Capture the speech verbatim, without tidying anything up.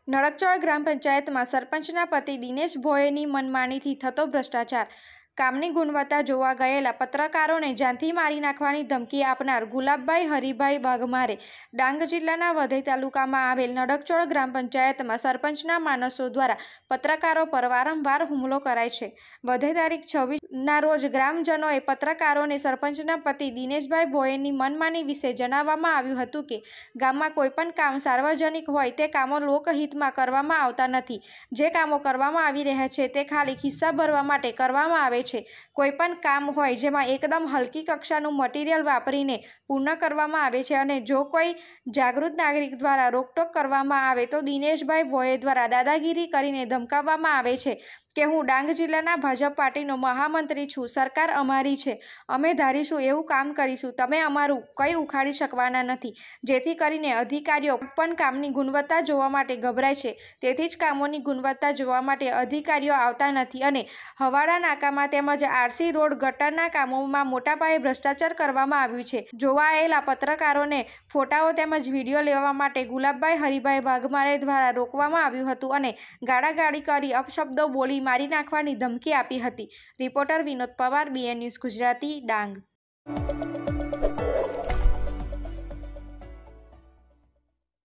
નડકચોળ ગ્રામ પંચાયતમાં સરપંચના પતિ દિનેશ ભોયેની મનમાનીથી થતો ભ્રષ્ટાચાર. કામની ગુણવત્તા જોવા ગયેલા પત્રકારોને જાનથી મારી નાખવાની ધમકી આપનાર ગુલાબભાઈ હરિભાઈ વાઘમારે. ડાંગ જિલ્લાના વઘઈ તાલુકામાં આવેલ નડકચોળ ગ્રામ પંચાયતમાં સરપંચના માણસો દ્વારા પત્રકારો પર વારંવાર હુમલો કરાય છે. વઘઈ તારીખ છવ્વીસ ના રોજ ગ્રામજનોએ પત્રકારોને સરપંચના પતિ દિનેશભાઈ ભોયેની મનમાની વિશે જણાવવામાં આવ્યું હતું કે ગામમાં કોઈપણ કામ સાર્વજનિક હોય તે કામો લોકહિતમાં કરવામાં આવતા નથી. જે કામો કરવામાં આવી રહ્યા છે તે ખાલી ખિસ્સા ભરવા માટે કરવામાં આવે છે. કોઈપણ કામ હોય જેમાં એકદમ હલકી કક્ષાનું મટીરિયલ વાપરીને પૂર્ણ કરવામાં આવે છે અને જો કોઈ જાગૃત નાગરિક દ્વારા રોકટોક કરવામાં આવે તો દિનેશભાઈ ભોયે દ્વારા દાદાગીરી કરીને ધમકાવવામાં આવે છે કે હું ડાંગ જિલ્લાના ભાજપ પાર્ટીનો મહામંત્રી છું, સરકાર અમારી છે, અમે ધારીશું એવું કામ કરીશું, તમે અમારું કંઈ ઉખાડી શકવાના નથી. જેથી કરીને અધિકારીઓ પણ કામની ગુણવત્તા જોવા માટે ગભરાય છે. તેથી જ કામોની ગુણવત્તા જોવા માટે અધિકારીઓ આવતા નથી અને હવાડા નાકામાં તેમજ આરસી રોડ ગટરના કામોમાં મોટા પાયે ભ્રષ્ટાચાર કરવામાં આવ્યું છે. જોવાયેલા પત્રકારોને ફોટાઓ તેમજ વિડીયો લેવા માટે ગુલાબભાઈ હરિભાઈ વાઘમારે દ્વારા રોકવામાં આવ્યું હતું અને ગાળાગાળી કરી અપશબ્દો બોલી મારી નાખવાની ધમકી આપી હતી. Reporter Vinod Pawar, BN news Gujarati, Dang.